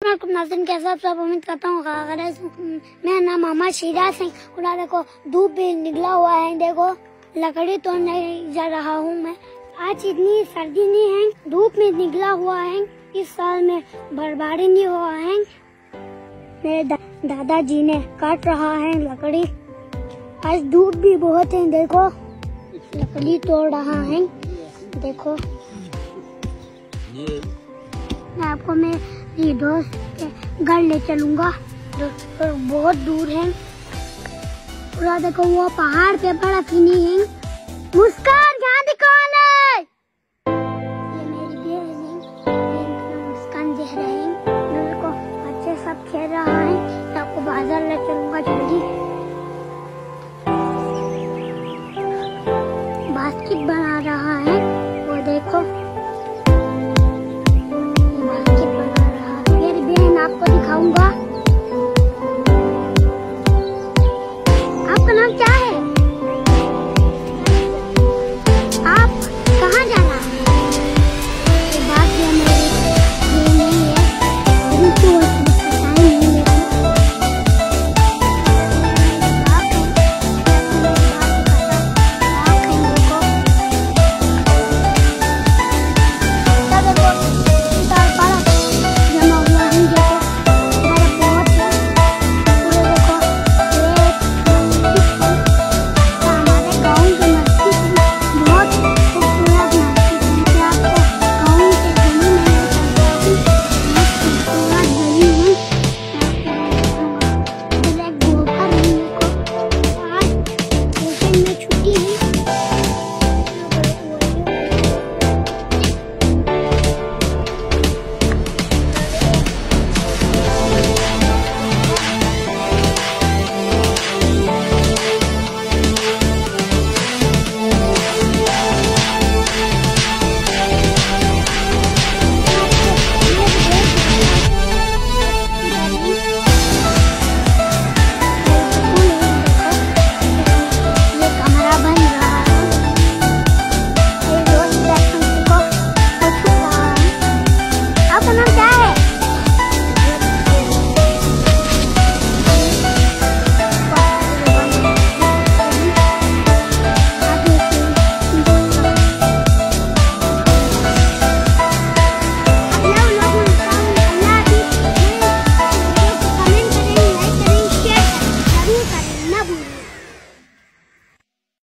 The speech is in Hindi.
नाज़रीन कैसा सब उम्मीद करता हूँ। मेरा नाम मोहम्मद शिराज है। और देखो धूप भी निकला हुआ है, देखो लकड़ी तो नहीं जा रहा हूँ मैं। आज इतनी सर्दी नहीं है, धूप में निकला हुआ है। इस साल में बर्बादी नहीं हुआ है। मेरे दादाजी ने काट रहा है लकड़ी। आज धूप भी बहुत है, देखो लकड़ी तोड़ रहा है। देखो मैं आपको मेरी दोस्त के घर ले चलूंगा जो बहुत दूर है। पूरा देखो वो पहाड़ पे बर्फ ही नहीं है। मुस्कान।